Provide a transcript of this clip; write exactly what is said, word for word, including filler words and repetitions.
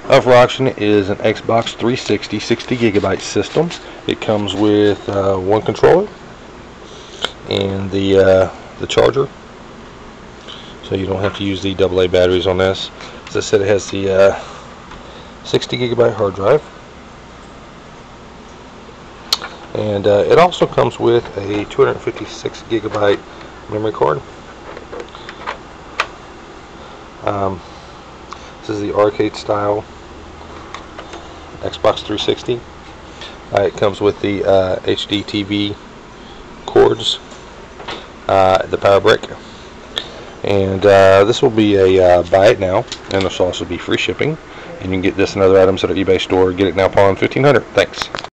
Up for auction is an Xbox three sixty sixty gigabyte system. It comes with uh, one controller and the uh, the charger, so you don't have to use the double A batteries on this. As I said, it has the uh, sixty gigabyte hard drive, and uh, it also comes with a two hundred fifty-six gigabyte memory card. Um, this is the arcade style Xbox three sixty. Uh, it comes with the uh, H D T V cords, uh, the power brick, and uh, this will be a uh, buy it now, and this will also be free shipping. And you can get this and other items at our eBay store. Get it now, Pawn fifteen hundred. Thanks.